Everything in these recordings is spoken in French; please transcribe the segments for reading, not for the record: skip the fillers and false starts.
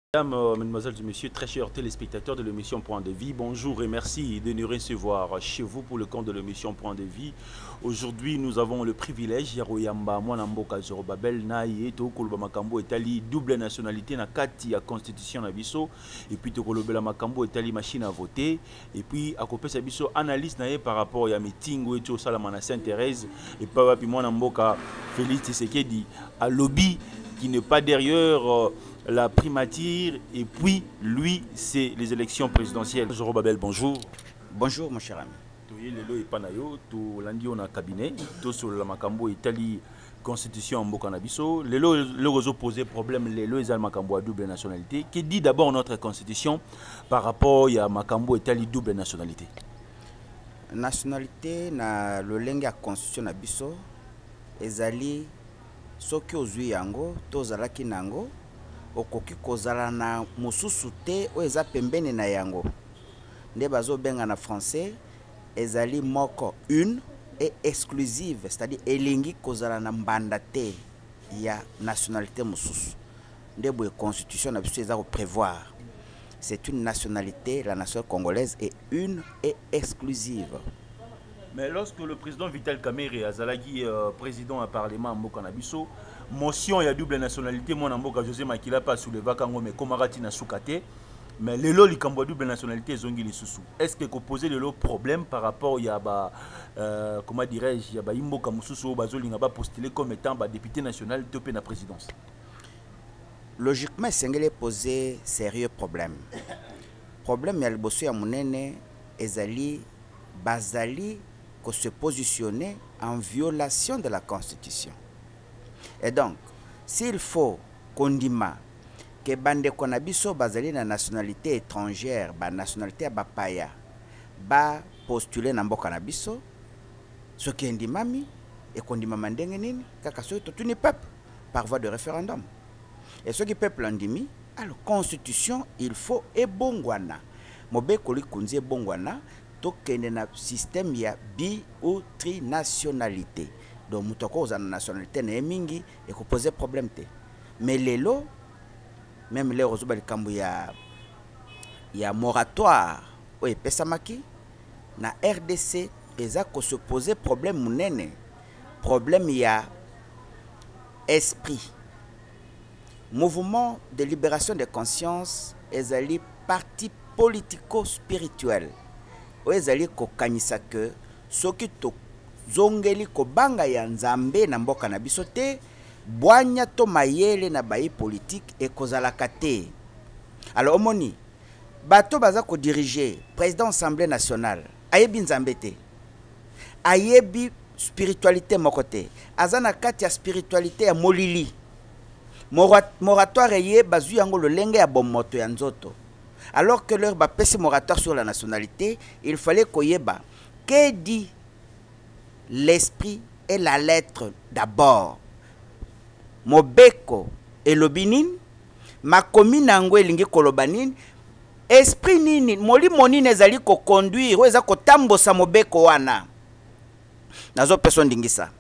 Mesdames, mesdemoiselles et messieurs, très chers téléspectateurs de l'émission Point de Vie, bonjour et merci de nous recevoir chez vous pour le compte de l'émission Point de Vie. Aujourd'hui, nous avons le privilège, Yaroyamba, Mwanamboka, Zorobabel, Naye, Tokoloba Makambo, Etali, double nationalité, na kati ya constitution na biso, et puis Tokolobela Makambo, Etali, machine à voter, et puis à côté de biso, analyse naye par rapport à meeting où est au Salamana Sainte-Thérèse, et puis Mwanamboka, Félix Tshisekedi, à lobby qui n'est pas derrière. La primature et puis lui c'est les élections présidentielles. Zorobabel, bonjour. Bonjour mon cher ami. Toye lelo epanayo to landi on a cabinet to sur la makambo Italie constitution mboka na biso. Lelo le réseau posé problème lelo ezal makambo à double nationalité. Qui dit d'abord notre constitution par rapport à makambo Italie double nationalité. Nationalité na lolenge ya constitution na biso ezali soki ozwi yango tozalaki nango okoki kozala na mususu te o eza pembeni na yango nde bazobenga na français ezali moko une et exclusive, c'est-à-dire elingi kozala na mbanda te ya nationalité mususu nde boye constitution na biso eza ko prévoir. C'est une nationalité, la nation congolaise est une et exclusive. Mais lorsque le président Vital Kamerhe Azalagi président à parlement mboka na biso, motion ya double nationalité mon mboka José Makila pas sous le vacango mais komarati na sukate, mais lelo likambo double nationalité zongi lisusu. Est-ce que ko poser le problème par rapport ya ba comment dirais-je ya ba imboka mususu bazolinga ba postuler comme étant ba député national topé na présidence? Logiquement sengele poser sérieux problème. Problème ya liboso ya munene ezali bazali ko se positionner en violation de la constitution. Et donc, s'il faut kondima que bande konabiso bazali na nationalité étrangère, ba nationalité ba paya, ba postuler na mboka na biso, ce qui ndimami et kondima mandenge nini kaka so to tuni peuple par voie de référendum. Et ce qui peuple ndimi, alors constitution il faut ebongwana. Mobe koli kunzi ebongwana tokende na système ya bi ou trinationalité. Donc mutoko za nationalité na mingi et ko poser problème te. Mais lelo même les rozoba likambo ya moratoire o epesamaki na RDC eza ko se poser problème munene. Problème ya esprit. Mouvement de libération de conscience ezali parti politico-spirituel. Ezali ko kanisa que soki to zongeli ko banga ya nzambe na mboka na biso te bwanya to mayele na bayi politique et kozalaka te. Alors omoni bato baza ko diriger président assemblée nationale ayebi nzambe te ayebi spiritualité moko te azana kati ya spiritualité ya molili moratoire ye bazu yango lolenge ya bomoto ya nzoto. Alors que leur bapesi moratoire sur la nationalité, il fallait koyeba que dit l'esprit et la lettre d'abord. Mobeko et lobinin, makomi nango elingi kolobanin, esprit nini, moli monine ezali ko conduire, eza ko tambosa mobeko wana. Nazo personne dingisa.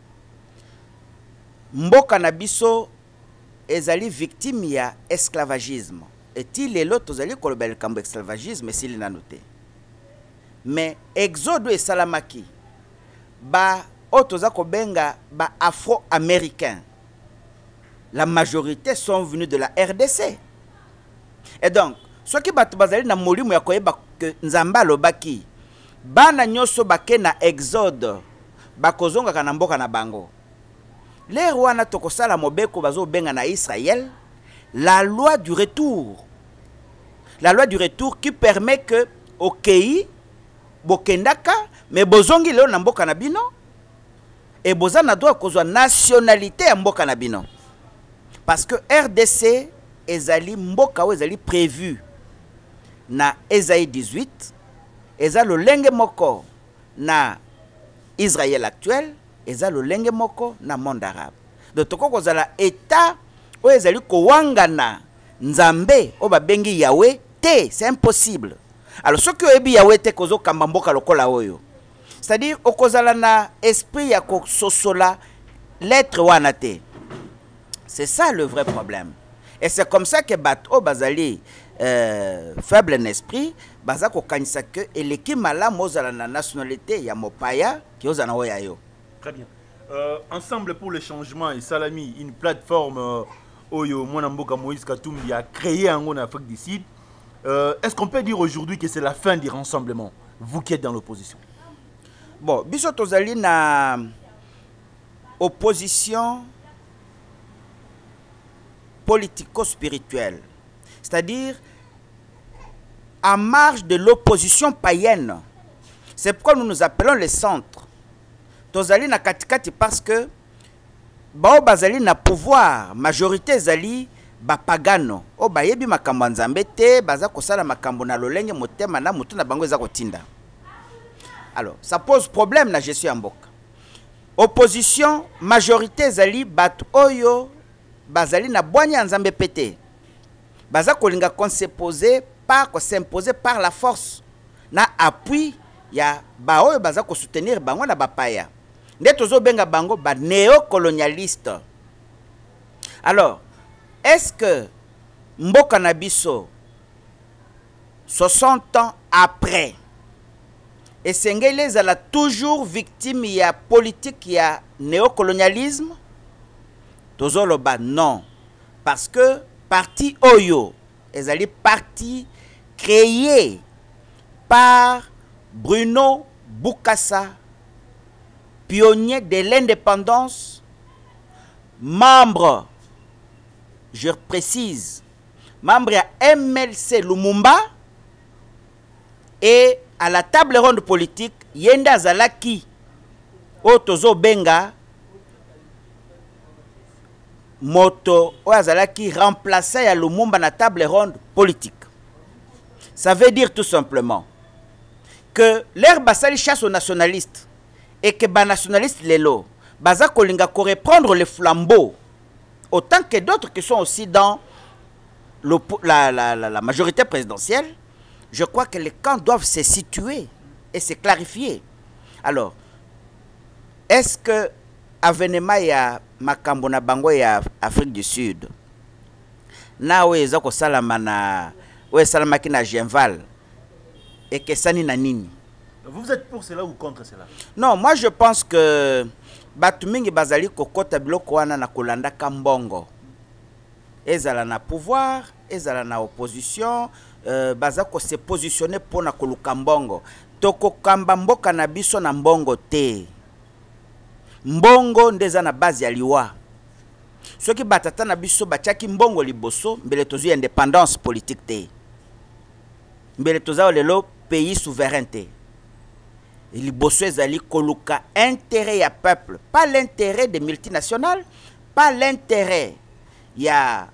Mboka na biso ezali victime ya esclavagisme. Et-il est l'autre zali kolobel kambo esclavagisme s'il n'a noté. Mais exode et salamaki ba otoza kobenga ba afro-américains. La majorité sont venus de la RDC. Et donc, ceux qui bat bazali na molimu ya koyeba que nzamba lobaki bana nyoso bake na exode bakozonga kana mboka na bango. Les rois na tokosala mobeko bazo benga na Israël la loi du retour. La loi du retour qui permet que okei bokendaka mais bozongi leo na mboka na bino et bozana droit kozwa nationalité ya mboka na bino. Parce que RDC ezali mboka ou ezali prévu na Esaïe 18 eza lolenge moko na Israël actuel eza lolenge moko na monde arabe. Donc toko kozala état ou ezali kowangana nzambe o babengi Yahweh te, c'est impossible. Alors ce que oyebi Yahweh te kozo kamba mboka lokola oyo. C'est-à-dire okozala na esprit ya ko sosola lettre wana te. C'est ça le vrai problème. Et c'est comme ça que Bato Bazali faible en esprit, Bazako kanisa que et l'équipe malamu ozala na nationalité ya mopaya qui ozana oyayo. Très bien. Ensemble pour le changement et Salami, une plateforme Oyo Mwanamboka Moïse Katumbi a créé en Afrique du Sud. Est-ce qu'on peut dire aujourd'hui que c'est la fin du rassemblement, vous qui êtes dans l'opposition? Bon, biso tozali na opposition politico-spirituelle, c'est-à-dire en marge de l'opposition païenne. C'est pourquoi nous nous appelons les centres. Tozali na katikati parce que bao bazali na pouvoir, majorité zali ba pagano. O ba yebi makambo nzambe te, baza kosala makambo na lolenge motema na mutu na bango eza kotinda. Alors, ça pose problème na gestion mboka. Opposition, majorité zali bat oyo bazali na bwanya nzambe pété. Baza kolinga s'imposer par la force na appui ya ba oyo baza ko soutenir bango na bapaya. Nde tozo benga bango ba néocolonialiste. Alors, est-ce que mboka na biso 60 ans après et Sengele zala toujours victime ya politique ya néocolonialisme? Tozo loba non, parce que parti Oyo ezali parti créé par Bruno Bukassa, pionnier de l'indépendance, membre, je précise, membre à MLC Lumumba, et à la table ronde politique, Yenda Zalaki, Otozo Benga, Moto Oazalaki remplaçait à Lumumba na table ronde politique. Ça veut dire tout simplement que l'air basali chasse aux nationalistes et que les nationalistes lelo baza kolinga ko reprendre le flambeau autant que d'autres qui sont aussi dans la majorité présidentielle. Je crois que les camps doivent se situer et se clarifier. Alors, est-ce que avènement ya makambo na bango ya Afrique du Sud na weza ko salama na we salamaki na Genval et que sani na nini? Vous êtes pour cela ou contre cela? Non, moi je pense que batu mingi bazali kokota biloko wana na kolanda kambongo. Ezala na pouvoir, ezala na opposition, bazako se positionner pour na koluka mbongo. Toko kamba mboka na biso na mbongo te. Mbongo ndeza na base ya liwa. Soki batata na biso bachaki mbongo liboso, mbele tozu indépendance politique te. Mbele toza lelo pays souveraineté. Liboso ezali koluka intérêt ya peuple, pas l'intérêt des multinationales, pas l'intérêt ya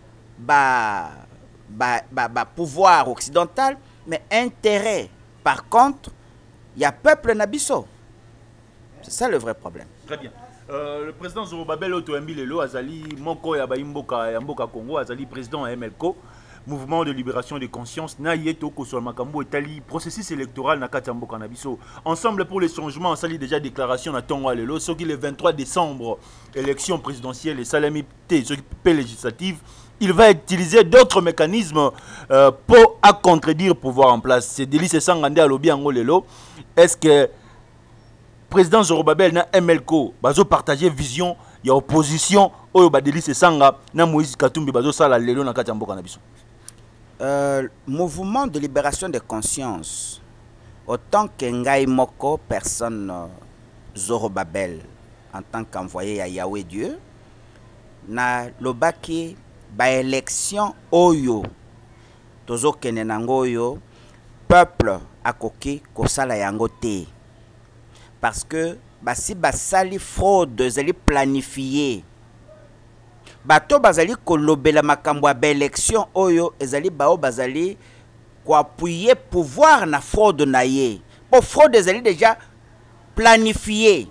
pouvoir occidental, mais intérêt par contre ya peuple na biso. C'est ça le vrai problème. Très bien. Le président Zorobabel Otoembi Lelo Azali Moko ya Mboka Congo Azali président à MLCO, Mouvement de libération de conscience na yeto ko sur makambo etali processus électoral na kati mboka na biso. Ensemble pour les changements, on sali déjà déclaration na Tongo Lelo ce qui le 23 décembre élection présidentielle et salamité ce qui législative, il va utiliser d'autres mécanismes pour à contredire pouvoir en place. C'est délice sangande à lobby en Lelo. Est-ce que président Zorobabel na MLCO bazo partager vision ya opposition oyo badeli se sanga na Moïse Katumbi bazo sala lelo na kati mboka na biso? Mouvement de libération de conscience, autant que ngai moko personne Zorobabel en tant qu'envoyé à Yahweh Dieu na lobaki ba élection oyo tozo kene nango yo peuple akoki kosala yango te. Parce que si basali fraude zali planifié bato bazali kolobela makambo ya élection oyo ezali bao bazali ko appuyer pouvoir na fraude na ye. Pour fraude ezali déjà planifié.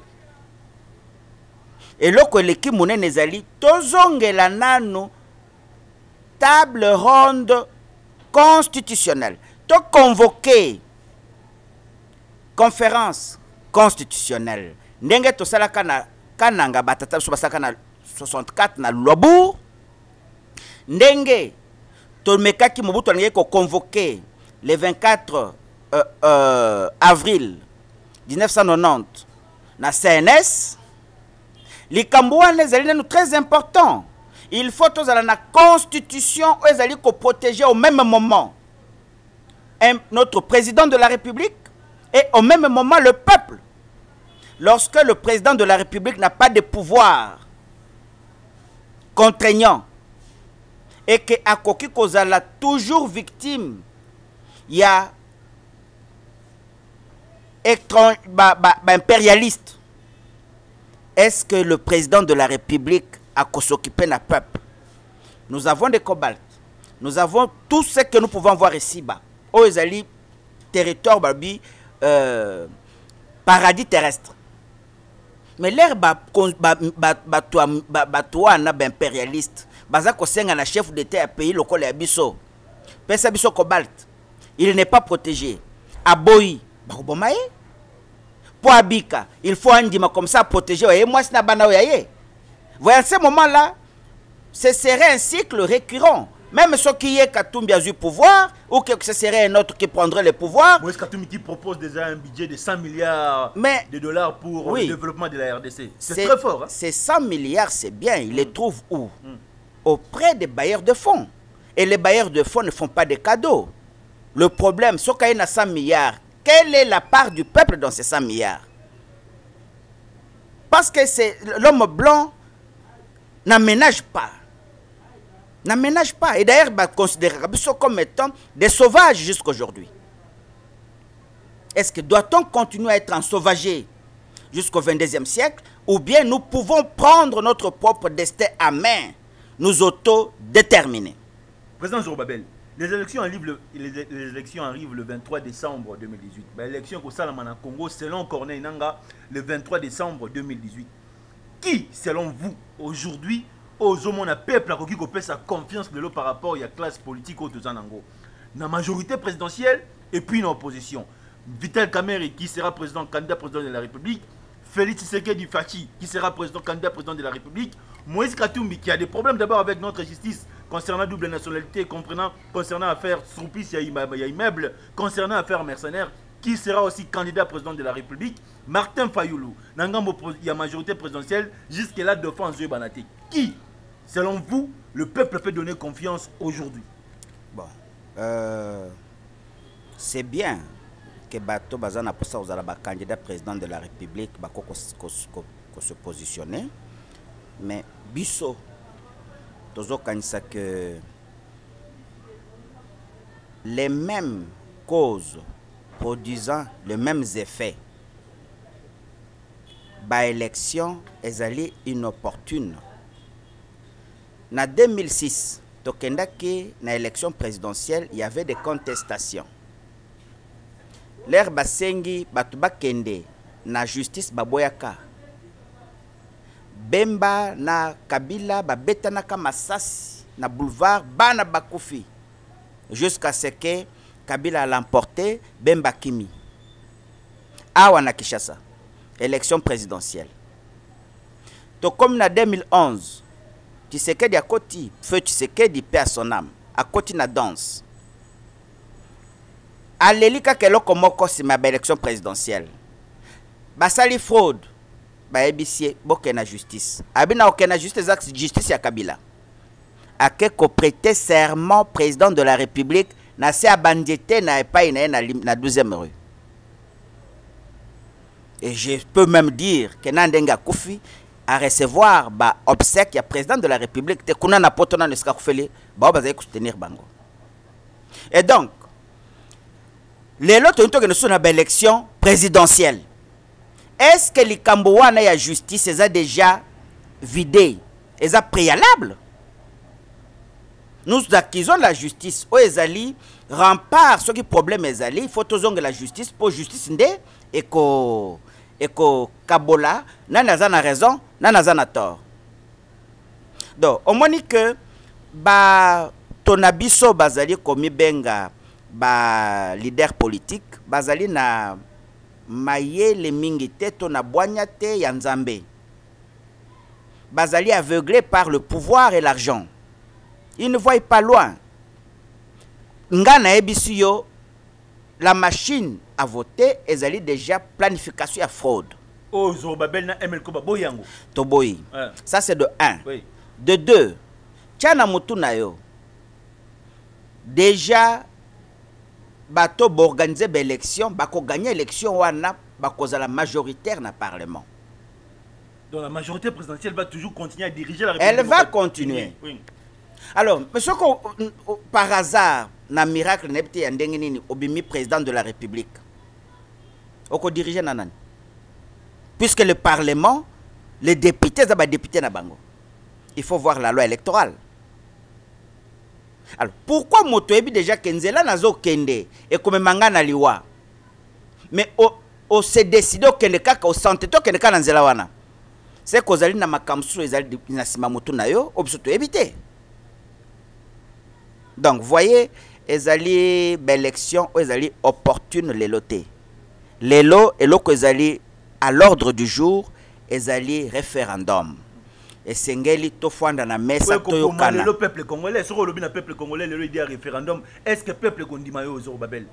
Et loko leki monene ezali tozongela nanu table ronde constitutionnelle. To convoquer conférence constitutionnelle. Ndenge to sala kana kananga batata so basaka na 64 na Lobour. ndenge tomekaki Mobutu alingi ko convoqué le 24 avril 1990 na CNS, likambo wana ezali nanu très important. Il faut tozala na constitution ezali ko protéger au même moment notre président de la République et au même moment le peuple. Lorsque le président de la République n'a pas de pouvoir contraignant et que akoki kozala toujours victime, il y a impérialiste. Est-ce que le président de la République a s'occuper du peuple? Nous avons des cobaltes. Nous avons tout ce que nous pouvons voir ici-bas. Au Ezali, territoire babi, paradis terrestre. Mais l'air impérialiste, baza ko senga na chef d'État à pays local ya biso. Pesa biso cobalt. Il n'est pas protégé. Aboyi, bakobomaye. Pour Abika, il faut andima comme ça protéger. Et moi, c'est na voyez, à ce moment-là, ce serait un cycle récurrent. Même ceux qui est Katumbi a eu pouvoir, ou que ce serait un autre qui prendrait le pouvoir. Moïse Katumbi qui propose déjà un budget de 100 milliards de dollars pour le développement de la RDC. C'est très fort. Hein? Ces 100 milliards, c'est bien. Ils les trouvent où? Auprès des bailleurs de fonds. Et les bailleurs de fonds ne font pas de cadeaux. Le problème, c'est qu'il y a 100 milliards. Quelle est la part du peuple dans ces 100 milliards? Parce que l'homme blanc n'aménage pas. N'aménage pas. Et d'ailleurs, considérer comme étant des sauvages jusqu'à aujourd'hui. Est-ce que doit-on continuer à être en sauvager jusqu'au 22e siècle? Ou bien nous pouvons prendre notre propre destin à main, nous auto-déterminer? Président Zorobabel, les élections arrivent le 23 décembre 2018. L'élection au Salamana Congo, selon Corneille Nanga, le 23 décembre 2018. Qui, selon vous, aujourd'hui, aux hommes, a peuple qui peut sa confiance de l'eau par rapport à la classe politique au Tozanango? La majorité présidentielle et puis une opposition. Vital Kamerhe qui sera candidat président de la République. Félix Tshisekedi Fachi qui sera candidat président de la République. Moïse Katumbi qui a des problèmes d'abord avec notre justice concernant double nationalité, concernant affaires Soupis, il y a immeuble, concernant affaires mercenaires, qui sera aussi candidat président de la République. Martin Fayoulou, il y a majorité présidentielle, jusque-là devant Zoé Banaté. Qui, selon vous, le peuple peut donner confiance aujourd'hui? Bon, c'est bien que Bato Bazana pour ça aux candidat président de la République se positionner, mais Bisso Tozo Kanisa que les mêmes causes produisant les mêmes effets, ba élection est allée inopportune. En 2006, tokendaki na élection présidentielle, il y avait des contestations. L'air basengi batuba kende na justice baboyaka. Bemba na Kabila babetanaka masasi na boulevard bana bakufi jusqu'à ce que Kabila a l'emporté Bemba Kimi. Awa na Kishasa, élection présidentielle. To comme na 2011, Tshisekedi a koti feu Tshisekedi paix à son âme, a koti na danse. Alelika keloko moko si ma élection présidentielle. Basali fraude. Baebisie bokena justice. Abina okena justice ya Kabila. Akeko prêter serment président de la République na se abandité na epai na 12e rue. Et je peux même dire que Nandenga Koufi a recevoir ba obsèque ya président de la République te kuna na potona ne ska kufeli ba bazai soutenir bango. Et donc les lots ont une élection présidentielle. Est-ce que les Cambouana et la justice est déjà vidé? Est-ce préalable? Nous acquisons la justice. Au Ezali, rempart ce qui problème Ezali, il faut que la justice pour justice et que Kabola, n'a raison, n'a tort. Donc, au moins que Tonabiso Bazali komi benga ba leader politique, Bazali na maye le mingite to na boignate ya Nzambe. Bazali aveuglé par le pouvoir et l'argent. Ils ne voient pas loin. Ngana ebisuyo, la machine à voter, ils ont déjà planification à fraude. Oh, Zorobabel na MLK Baboyango. Toboyi. Ça c'est de 1. Oui. De 2. Tchana Mutunayo. Déjà, bato organiser l'élection, bako gagner l'élection wana, bako la majoritaire dans le Parlement. Donc la majorité présidentielle va toujours continuer à diriger la République. Elle va continuer. Oui. Alors, monsieur, par hasard, na miracle nebti yandengini obimi président de la République. Oko diriger nanan. Puisque le Parlement, les députés, ça va députés na bango. Il faut voir la loi électorale. Alors, pourquoi Motoebi déjà Kenzela nazo kende et comme mangana liwa? Mais on s'est décidé au kende kaka au santé to kende kana nzela wana. C'est que zali na makamsu ezali na sima motu na yo obsoto éviter. Donc voyez, ezali élection ezali opportune les lotés. Les lots et l'eau ezali à l'ordre du jour ezali référendum. Et Sengeli tofanda na mesa toyokana. Le peuple congolais, sur le peuple congolais, le dit référendum. Est-ce que le peuple Gondimayo Zorobabel?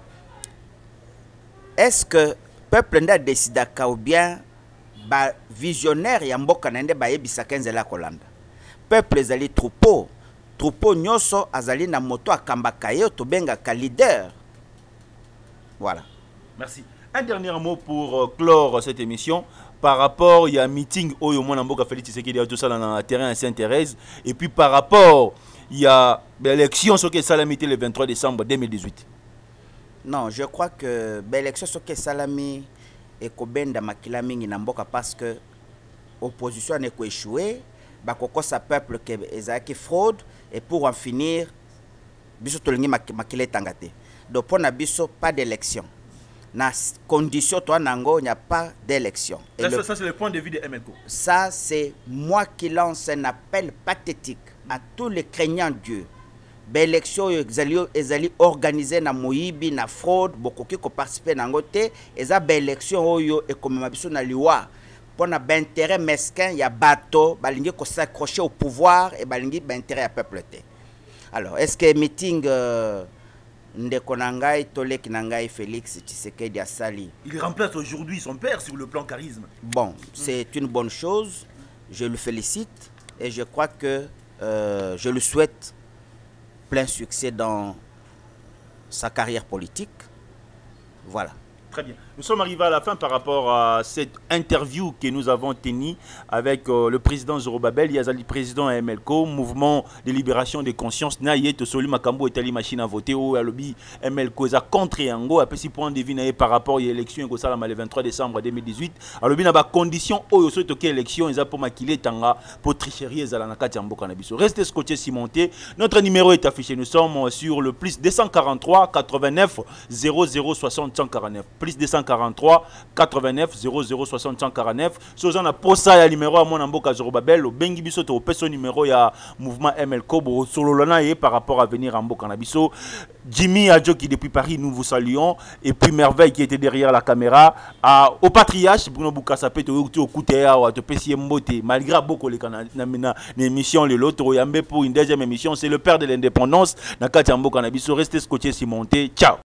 Est-ce que le peuple n'a décidé ou bien ba visionnaire ya mboka nende ba yebisa kenzela kolanda? Peuple ezali troupeau nyoso azali na moto akambaka yo to benga ka leader. Voilà. Merci. Un dernier mot pour clore cette émission. Par rapport, il y a un meeting où il y a Félix Tshisekedi tout ça dans le terrain à Sainte-Thérèse. Et puis par rapport, il y a l'élection sur que Salami le 23 décembre 2018. Non, je crois que l'élection sur que Salami est Kobenda Makilamingi Namboka parce que l'opposition n'est pas échouée. Bakoko sa peuple qui est fraude. Et pour en finir, biso tolingi makile tangate. Donc pour Nabiso, pas d'élection. Na condition toi nango, il n'y a pas d'élection. Ça c'est le point de vue de MLK. Ça c'est moi qui lance un appel pathétique à tous les craignants Dieu. L'élection ezali organisée na moyibi na fraude bokoki ko participer nango te eza élection oyo e comme mabiso na liwa pour na intérêt mesquin ya bato balingi ko s'accrocher au pouvoir et balingi intérêt à peuple te. Alors est-ce que meeting Ndeko Nangai, Tolek Nangai, Félix Tshisekedi Asali. Il remplace aujourd'hui son père sur le plan charisme. Bon, c'est une bonne chose. Je le félicite et je crois que je lui souhaite plein succès dans sa carrière politique. Voilà. Très bien. Nous sommes arrivés à la fin par rapport à cette interview que nous avons tenue avec le président Zorobabel, Yazali, président MLK, mouvement de libération des consciences. Naïe, Tosoli Makambo et Tali machine à voter. Ou Alobi MLK a contre Yango. Après, si point de vue par rapport à l'élection le 23 décembre 2018. Alobi n'a pas condition. Oh, yo toke élection. Ils ont pour maquiller tanga pour tricherie. Ils ont la Katiambo Canabiso. Restez scotché cimenté. Notre numéro est affiché. Nous sommes sur le plus 243 89 00 60 149. Plus 243 89 00 60 149. Si vous avez un numéro à mon amboka Zorobabel, au bengi biso to peso numéro ya mouvement MLK bo sololana et par rapport à venir en Mboka Nabiso. Jimmy Adjo qui depuis Paris nous vous saluons et puis Merveille qui était derrière la caméra au patriarche Bruno Bukasa Peto au Koutea ou à te pesier mbote malgré beaucoup les canaux émission le lot yambe pour une deuxième émission c'est le père de l'indépendance na Kati Mboka Nabiso restez scotché cimenté ciao.